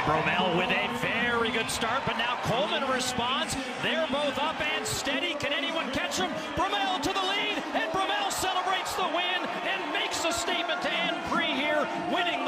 Bromell with a very good start, but now Coleman responds. They're both up and steady. Can anyone catch them? Bromell to the lead, and Bromell celebrates the win and makes a statement to end pre here, winning the